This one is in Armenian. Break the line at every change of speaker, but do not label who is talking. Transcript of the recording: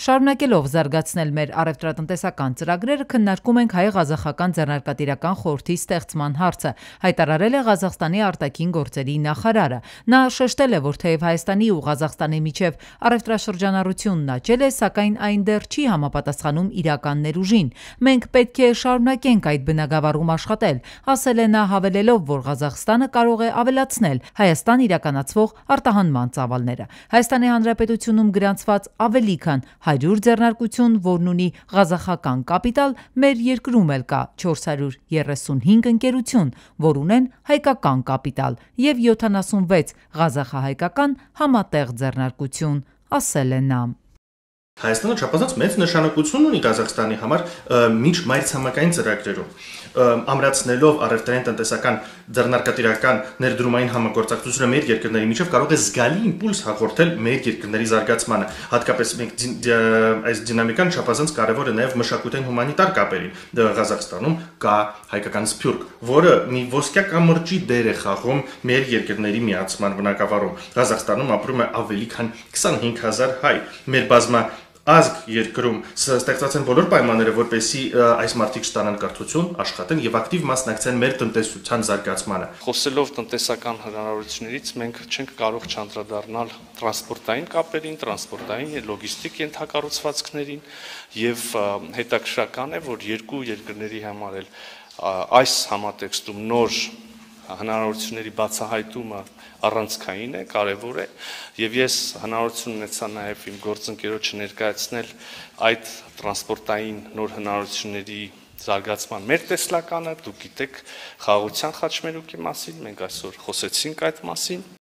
Շարունակելով զարգացնել մեր առևտրատնտեսական ծրագրերը, քննարկում ենք հայ-ղազախական ձեռնարկատիրական խորհրդի ստեղծման հարցը, հայտարարել է Ղազախստանի արտաքին գործերի նախարարը։ Նա շեշտել է, որ թեև Հայաստանի ու Ղազախստանի միջև առևտրաշրջանառությունն աճել է, սակայն այն դեռ չի համապատասխանում իրական ներուժին։ Մենք պետք է շարունակենք այդ բնագավառում աշխատել, ասել է նա, հավելելով, որ Ղազախստանը կարող է ավելացնել Հայաստան իրականացվող արտահանման ծավալները։ Հայաստանի Հանրապետությունում գրանցված ավելի քան 100 ձեռնարկություն, որն ունի ղազախական կապիտալ, մեր երկրում էլ կա 435 ընկերություն, որ ունեն հայկական կապիտալ, և 76 ղազախահայկական համատեղ ձեռնարկություն, ասել է նա։
Հայաստանը չափազանց մեծ նշանակություն ունի Ղազախստանի համար միջմայրցամաքային ծրագրերում, ամրացնելով առևտրային տնտեսական ձեռնարկատիրական ներդրումային համագործակցությունը մեր երկրների միջև կարող է զգալի իմպուլս հաղորդել մեր երկրների զարգացմանը, հատկապես այս դինամիկան չափազանց կարևոր է նաև մշակութային հումանիտար կապերին։ Ղազախստանում կա հայկական սփյուռք, որը մի ոսկյա կամրջի դեր է խաղում մեր երկրների միացման բնագավառում։ Ղազախստանում ապրում է ավելի քան 25,000 հայ։ Մեր բազմա ազգ երկրում ստեղծված են բոլոր պայմանները, որպեսզի այս մարդիկ ստանան կրթություն, աշխատեն եւ ակտիվ մասնակցեն մեր տնտեսության զարգացմանը։
Խոսելով տնտեսական հնարավորություններից, մենք չենք կարող չանդրադառնալ տրանսպորտային կապերին, տրանսպորտային լոգիստիկ ենթակառուցվածքներին եւ հետաքրքրական է, որ երկու երկրների համար էլ այս համատեքստում նոր հնարավորությունների բացահայտումը առանցքային է, կարևոր է, եւ ես հնարավորություն ունեցա նաեւ իմ գործընկերոջը ներկայացնել այդ տրանսպորտային նոր հնարավորությունների զարգացման մեր տեսլականը։ Դուք գիտեք խաղաղության խաչմերուկի մասին, մենք այսօր խոսեցինք այդ մասին։